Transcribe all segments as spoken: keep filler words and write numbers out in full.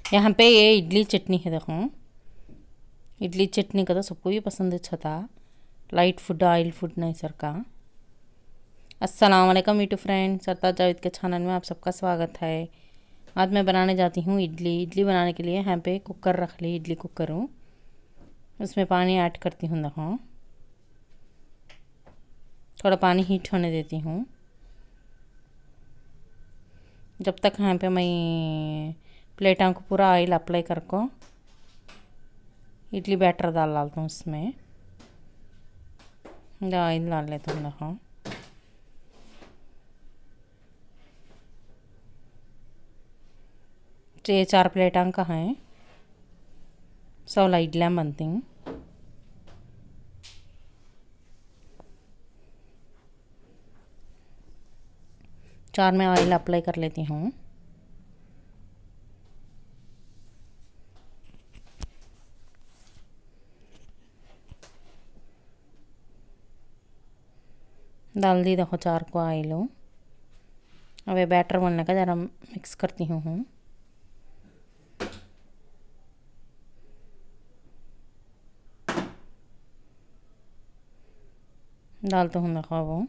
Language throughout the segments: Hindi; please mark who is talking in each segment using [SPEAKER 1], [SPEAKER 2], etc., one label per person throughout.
[SPEAKER 1] यहाँ पे ये इडली चटनी है, देखो इडली चटनी का तो सबको भी पसंद अच्छा था। लाइट फूड ऑयल फूड नहीं सर का। अस्सलाम वालेकुम यूट्यूब फ्रेंड, सरताज जावेद के चैनल में आप सबका स्वागत है। आज मैं बनाने जाती हूँ इडली। इडली बनाने के लिए यहाँ पे कुकर रख ली, इडली कुकर हूँ, उसमें पानी ऐड करती हूँ। देखो थोड़ा पानी हीट होने देती हूँ जब तक यहाँ पे मैं प्लेटों को पूरा ऑयल अप्लाई करको इडली बैटर डाल डालता हूँ। उसमें ऑयल डाल लेता हूँ। देखो ये चार प्लेटां का है, सोलह इडलियाँ बनती हैं। चार में ऑयल अप्लाई कर लेती हूँ। डाल दी देखो चार को ऑयल। अब ये बैटर बनने का ज़रा मिक्स करती हूँ हूँ डालता हूँ। देखो वो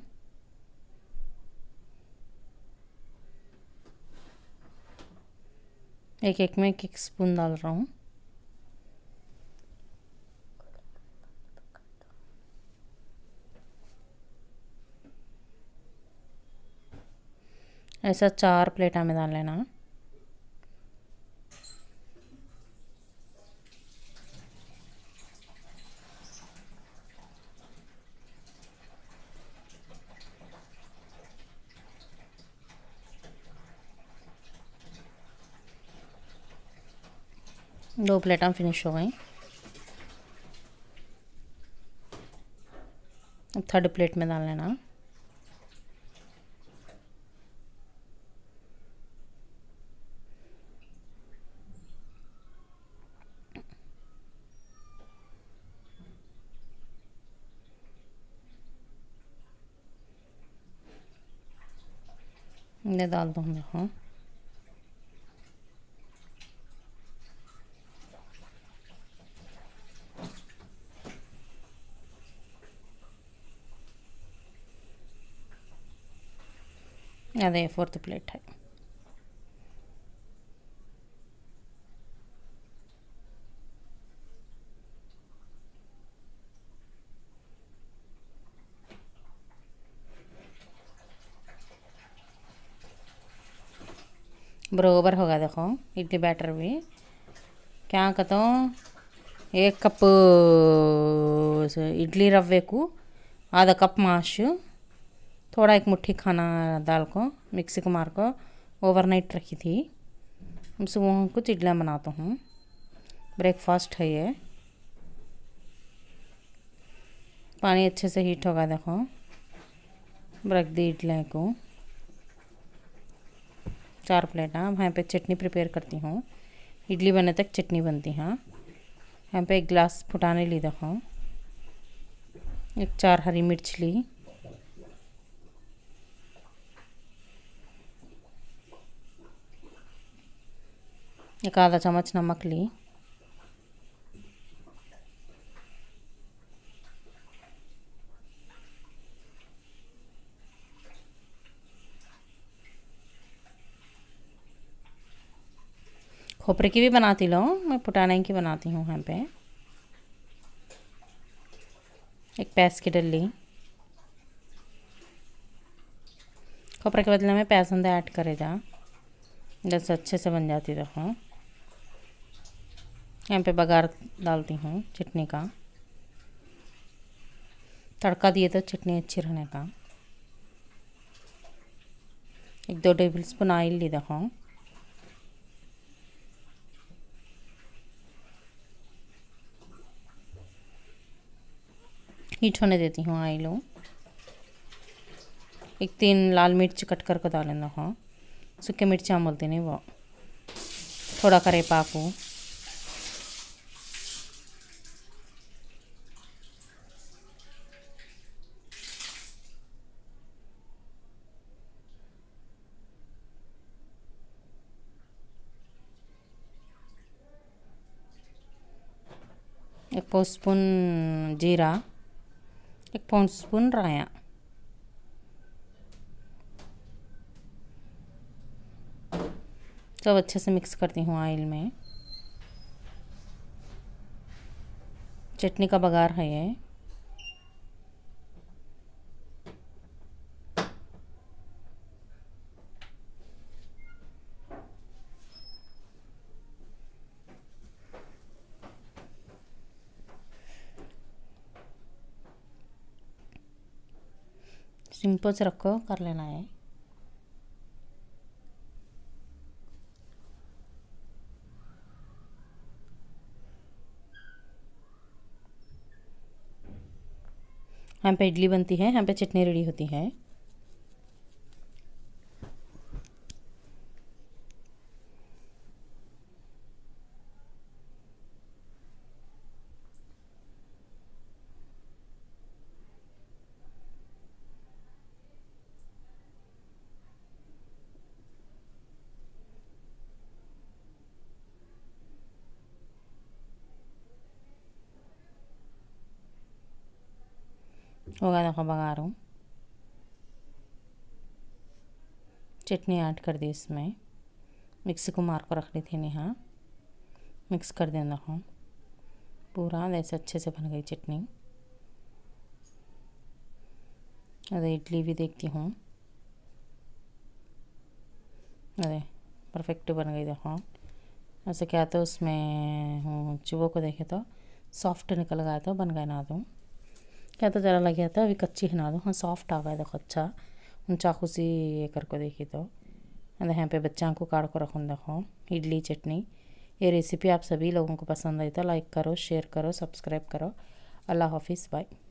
[SPEAKER 1] एक एक में एक एक स्पून डाल रहा हूँ। ऐसा चार प्लेटा में डाल लेना। दो प्लेटा फिनिश हो गई। अब थर्ड प्लेट में डाल लेना। ये डाल दूँ। देखो अरे फोर्थ प्लेट है। बराबर होगा। देखो इडली बैटर भी क्या कहता हूँ, एक कप इडली रवे को आधा कप माश, थोड़ा एक मुट्ठी खाना दाल को मिक्सी को मार को ओवरनाइट रखी थी। सुबह कुछ इडलियाँ बनाता हूँ, ब्रेकफास्ट है ये। पानी अच्छे से हीट होगा। देखो रख दी इडलियाँ को चार प्लेट। हाँ यहाँ पे चटनी प्रिपेयर करती हूँ, इडली बने तक चटनी बनती। हाँ यहाँ पे एक गिलास फुटाने ली। देखो एक चार हरी मिर्च ली, एक आधा चम्मच नमक ली, खोपरे की भी बनाती लो, मैं फुटाने की बनाती हूँ। यहाँ पे एक पैस की डली, खोपरे के बदले में पैसन ऐड करे जा, जैसे अच्छे से बन जाती। देखो यहाँ पे बघार डालती हूँ चटनी का, तड़का दिए तो चटनी अच्छी रहने का। एक दो टेबल स्पून ऑयल ली। देखो हीट होने देती हूँ ऑयल। एक तीन लाल मिर्च कट करके डालें। देखो सूखे मिर्चा बोलते नहीं वो, थोड़ा करेपाकू, एक पाव स्पून जीरा, एक पाव स्पून राया, सब अच्छे से मिक्स करती हूँ ऑयल में। चटनी का बघार है ये। सिंपल से रखो कर लेना है। यहाँ पे इडली बनती है, यहाँ पे चटनी रेडी होती है। होगा देखो बघार हूँ। चटनी ऐड कर दी इसमें। मिक्सी को मार कर रख ली थी नेहा। मिक्स कर देना देखो पूरा ऐसे अच्छे से बन गई चटनी। अरे इडली भी देखती हूँ। अरे परफेक्ट बन गई देखो। ऐसे क्या तो उसमें चुबो को देखे तो सॉफ्ट निकल गया था, बन गया ना तो क्या तो ज़रा लग गया था, अभी कच्ची है ना दो। हाँ सॉफ्ट आ गया देखो अच्छा। उन चाकू से ये कर को देखी तो अरे यहाँ पे बच्चा को काट को रखूँ देखो इडली चटनी। ये रेसिपी आप सभी लोगों को पसंद आई तो लाइक करो, शेयर करो, सब्सक्राइब करो। अल्लाह हाफिज़, बाय।